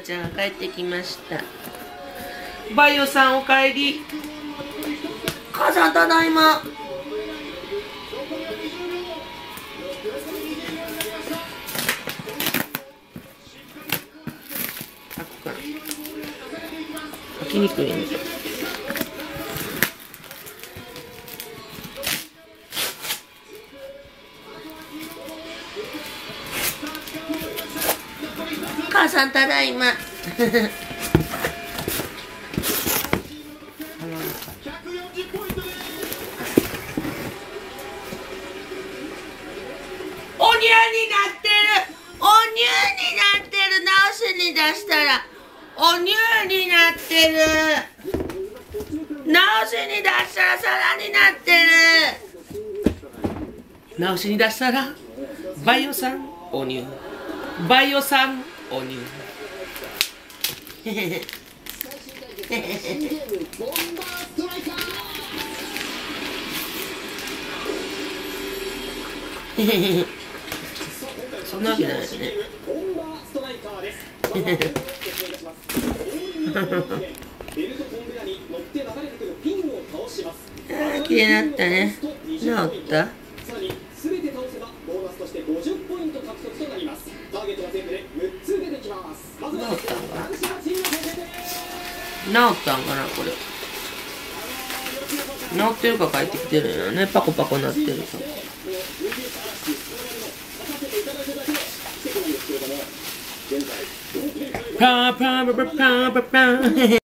ちゃんが帰ってきました。バイオさんおかえり。母さんただいま。開きにくいね。母さんただいま。おにゃになってる。おにゃになってる。直しに出したらおにゃになってる。直しに出したら皿になってる。直しに出したらバイオさんおにゅう。バイオさんおにゅう。そんなわけないですね。ああ、綺麗になったね。治った？全て倒せばボーナスとして50ポイント獲得となります。ターゲットが全部で6つ出てきます。まずは治ったんかな。治ったんかな、これ。治ってるか帰ってきてるよね。パコパコなってると。パーパーパーパーパーパー